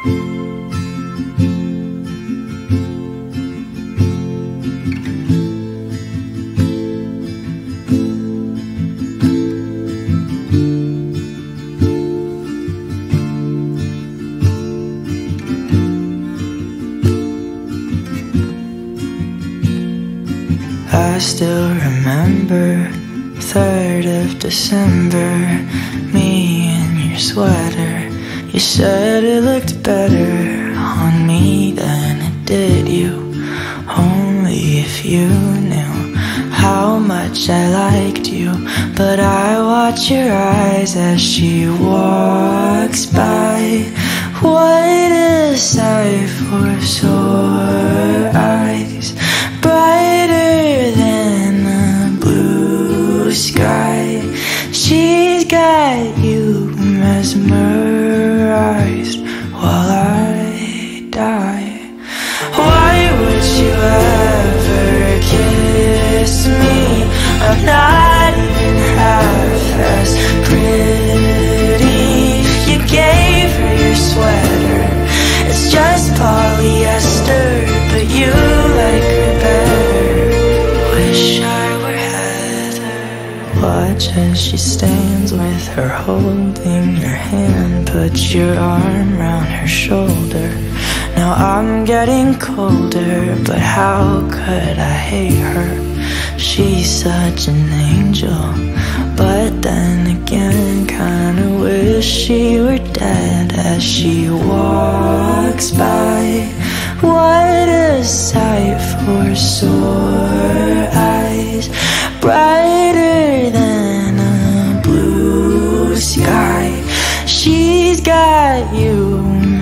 I still remember 3rd of December, me in your sweater. You said it looked better on me than it did you. Only if you knew how much I liked you. But I watch your eyes as she walks by. What a sight for sore eyes, brighter than the blue sky. She's got you mesmerized while I die. Why would you ever kiss me? I'm not even half as pretty. You gave her your sweater, it's just polyester, but you like her better. Wish I were Heather. Watch as she stands with her holding your hand. Put your arm round her shoulder. Now I'm getting colder, but how could I hate her? She's such an angel, but then again kinda wish she were dead as she walks by. What a sight for sore eyes, brighter than a blue sky. She's got you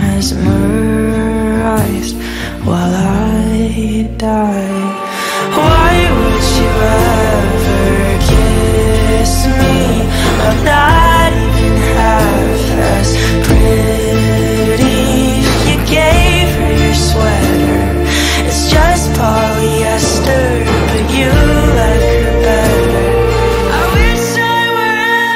mesmerized while I die. Why would you ever kiss me? I'm not even half as pretty. You gave her your sweater, it's just polyester, but you like her better. I wish I were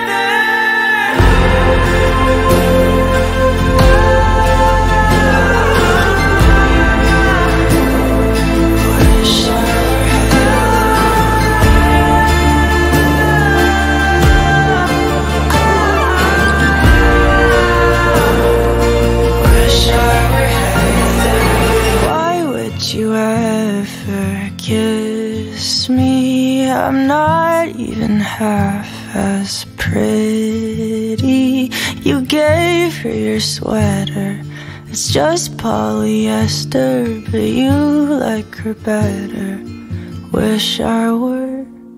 you ever kiss me? I'm not even half as pretty. You gave her your sweater, it's just polyester, but you like her better. Wish I were.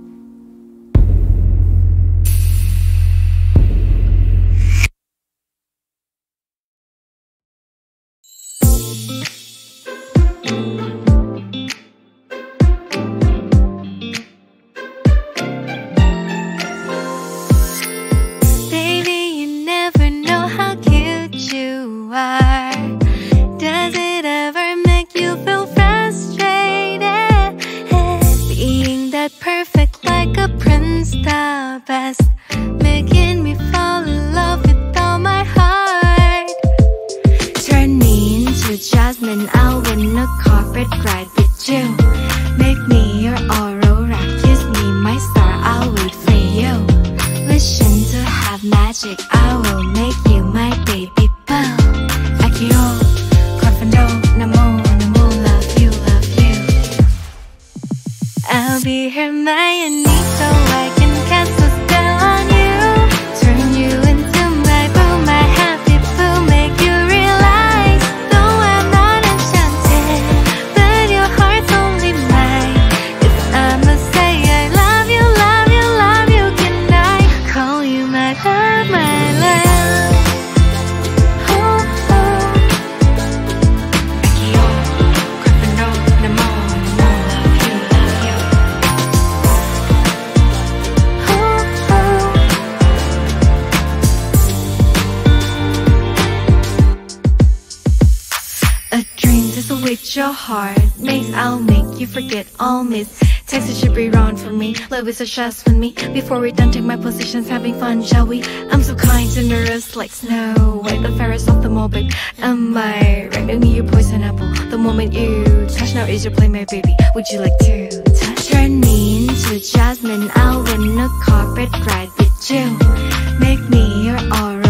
Does it ever make you feel frustrated? Being that perfect like a prince, the best, making me fall in love with all my heart. Turn me into jasmine, I'll win a carpet ride with you. Make me your aurora, kiss me my star, I'll wait for you. Wishing to have magic, I will make you my baby boo. Akio, Corfando, Namo, Namo, love you, love you. I'll be Hermione so I can cast a spell on you. Turn you into my boo, my happy boo, make you realize though I'm not enchanted, but your heart's only mine. If I must say I love you, love you, love you, can I call you my love, my love? A dream to switch your heart makes, I'll make you forget all myths. Taxi should be round for me. Love is a chest with me. Before we're done, take my positions, having fun, shall we? I'm so kind, generous like Snow White, the fairest of them all, babe. Am I right? Make me your poison apple. The moment you touch, now is your play, my baby. Would you like to touch? Turn me into jasmine. I'll win a carpet ride with you. Make me your aura.